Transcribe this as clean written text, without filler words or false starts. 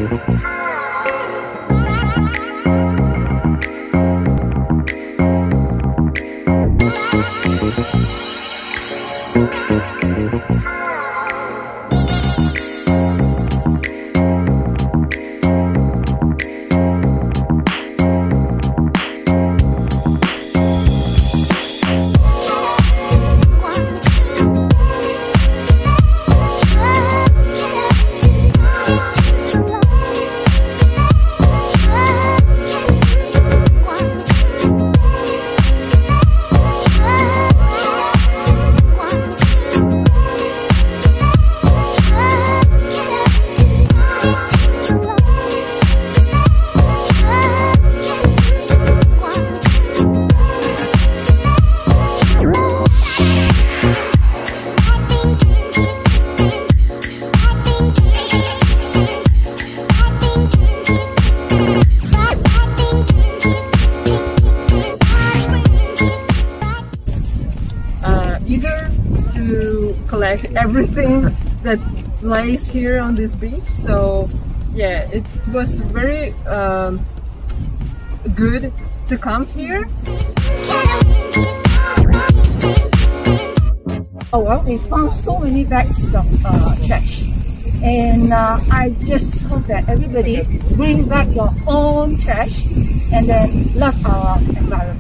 Eager to collect everything that lies here on this beach. So yeah, it was very good to come here. Oh well, we found so many bags of trash, and I just hope that everybody bring back your own trash and then love our environment.